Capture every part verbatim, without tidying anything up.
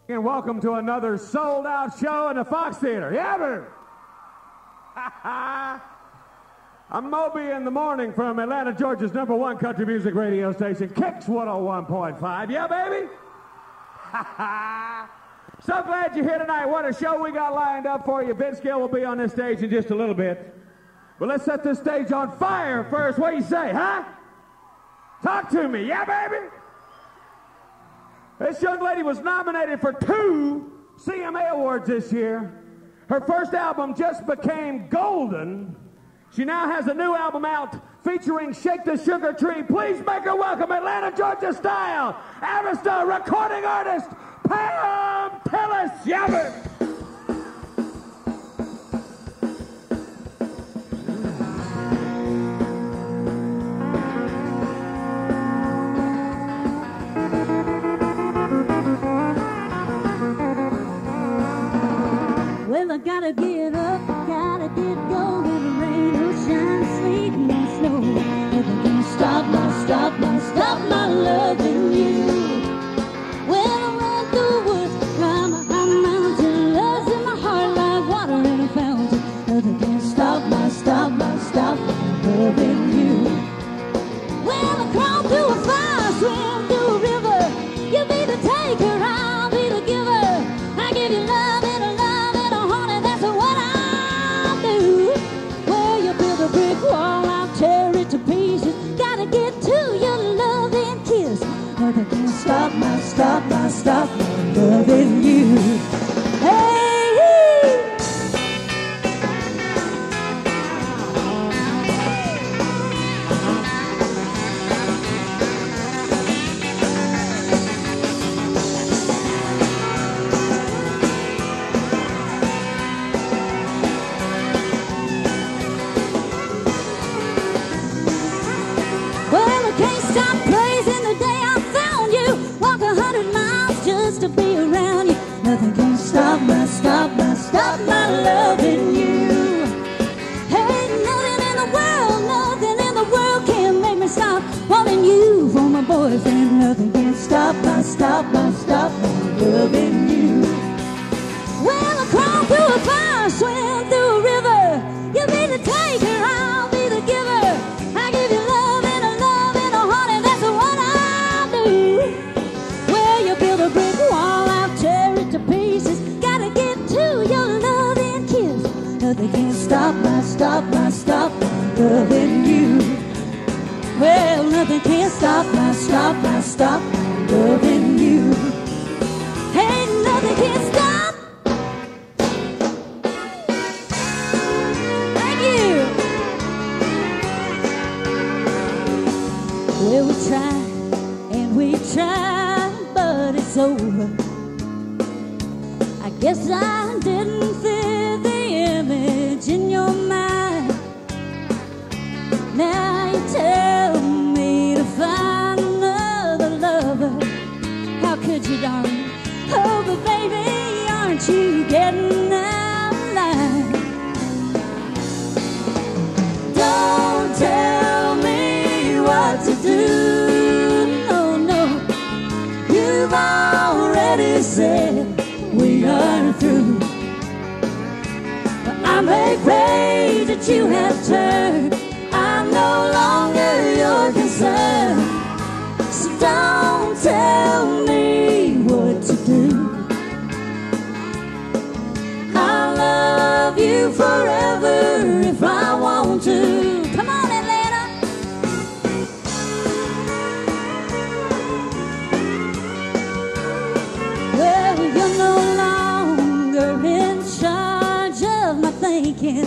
And welcome to another sold-out show in the Fox Theater. Yeah, baby. I'm Moby in the morning from Atlanta, Georgia's number one country music radio station, Kicks one oh one point five. Yeah, baby. So glad you're here tonight. What a show we got lined up for you. Vince Gill will be on this stage in just a little bit. But let's set this stage on fire first. What do you say, huh? Talk to me. Yeah, baby. This young lady was nominated for two C M A Awards this year. Her first album just became golden. She now has a new album out featuring Shake the Sugar Tree. Please make her welcome, Atlanta, Georgia style, Arista recording artist, Pam Tillis. Yabber. Well, I gotta get up, I gotta get going. The rain or shine, sleet and snow. Nothing can stop my, stop my, stop my loving you. Well, I run through the woods, climb a high mountain. Love's in my heart like water in a fountain. Nothing can stop my, stop my, stop my loving you. Well, I crawl through a fire, swim through a river. You be the taker, I'll be the giver. I give you love and a love. Brick wall, I'll tear it to pieces. Gotta get to your love and kiss. Nothing can stop my, stop my, stop my loving you. Hey! To be around you, nothing can stop my, stop my, stop my loving you. Hey, nothing in the world, nothing in the world can make me stop wanting you for my boyfriend. Nothing can stop my, stop my, stop my loving you. Well, I crawl through a fire, swim through a river. You be the taker, I'll be the giver. I give you love and a love and a heart, and that's what I do. Well, you build a brick wall, I'll tear it to pieces. Gotta get to your love and kiss. Nothing can stop my, stop my, stop my loving you. Well, nothing can stop my, stop my, stop my loving you. Hey, nothing can stop. Thank you. Well, we try and we try, but it's over. I guess I didn't fit the image in your mind. Now you tell me to find another lover. How could you, darling? Oh, but baby, aren't you getting out of line? Don't tell me what to do. No, no, you've already said we are through. But I'm afraid that you have turned. I'm no longer your concern. So don't tell me what to do. I'll love you forever if I want to. Come on, Atlanta. Well, you're no longer in charge of my thinking.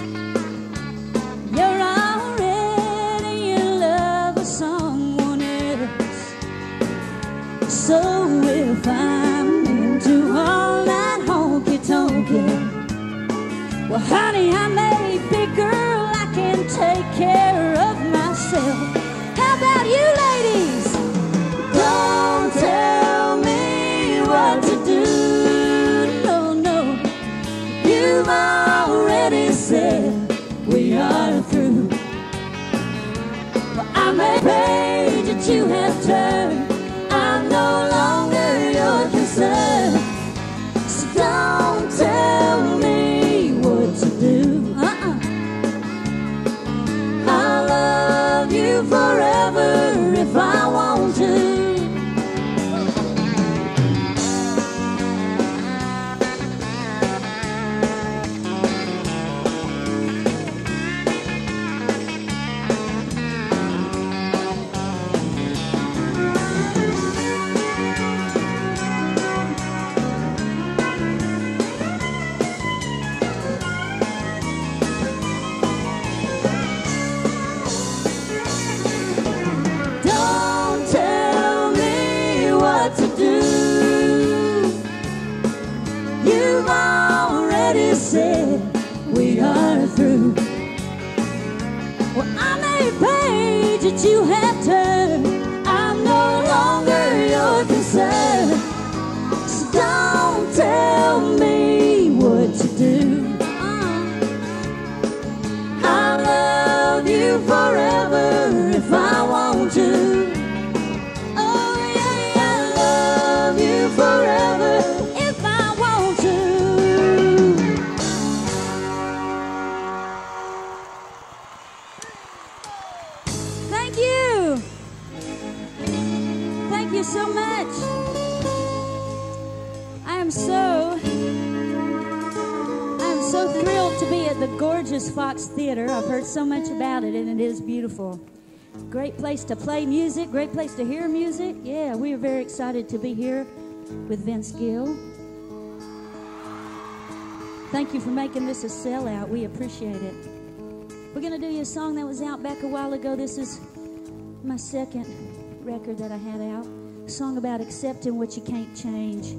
You're already in love with someone else. So if I'm into all that honky-tonky, well, honey, I'm a big girl. I can take care of myself. How about you, ladies? Don't tell me what to do. No, no, you've already said we are through. Well, I'm afraid that you have turned. I'm no longer your concern. said we are through. Well, I'm a page that you have turned. I'm no longer your concern. So don't tell me what to do. I'll love you forever if I want to. Oh yeah, I'll love you forever if I want to. Thank you. Thank you so much. I am so, I am so thrilled to be at the gorgeous Fox Theater. I've heard so much about it, and it is beautiful. Great place to play music, great place to hear music. Yeah, we are very excited to be here with Vince Gill. Thank you for making this a sellout. We appreciate it. We're going to do you a song that was out back a while ago. This is my second record that I had out. A song about accepting what you can't change.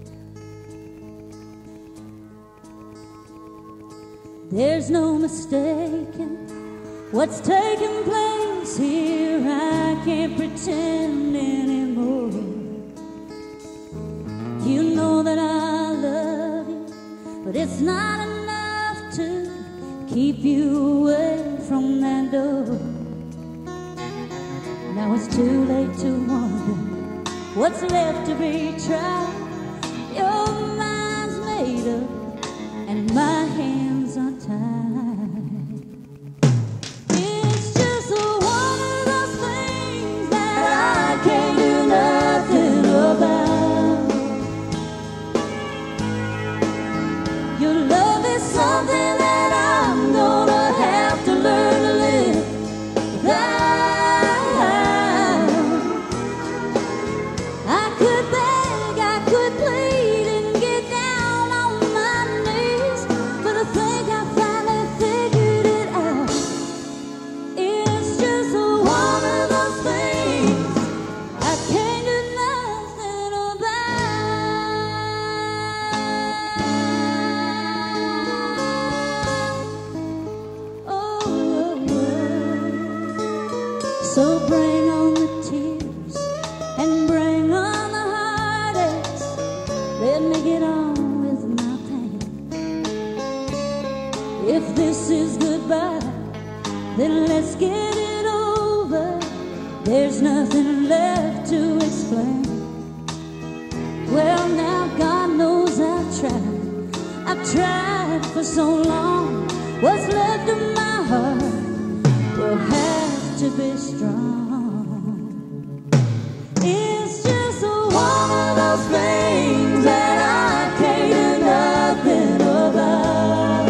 There's no mistaking what's taking place here. I can't pretend anymore. You know that I love you, but it's not enough to keep you away from that door. Now it's too late to wonder what's left to be tried. Your mind's made up and my hands are tied. It's just one of those things that I can't do nothing about. Your love is something that I'm gonna have to learn to live without. I could beg, I could plead and get down on my knees, but I think I finally figured it out. It's just one of those things I can't do nothing about. Oh, so bring on the tears and bring on the heartaches. Let me get on with my pain. If this is goodbye, then let's get it over. There's nothing left to explain. Well, now God knows I've tried. I've tried for so long. What's left of my heart will have to be strong. It's just one of those things that I can't do nothing about.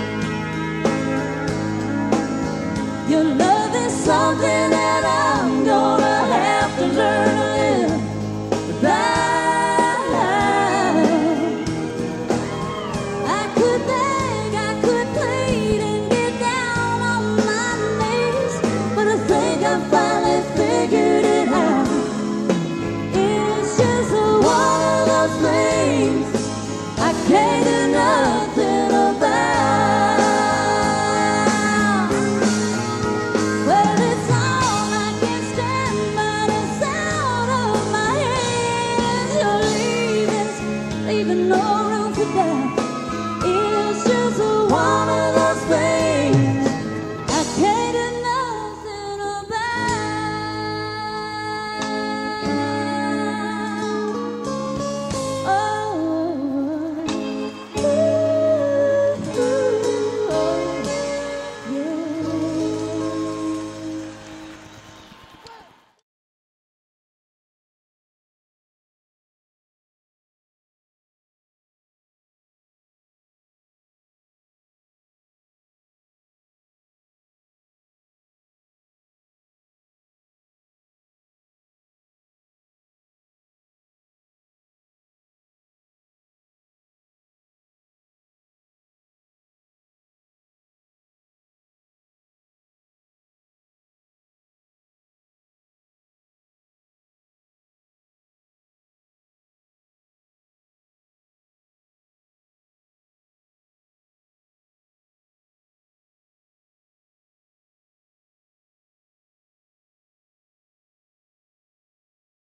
Your love is something that I'm gonna have to learn to live without. I could beg, I could plead and get down on my knees, but I think I finally figured it out. It's just one of those things I can't do nothing about. Well, it's all I can stand by the sound of my hands. You're leaving, leaving no room for doubt.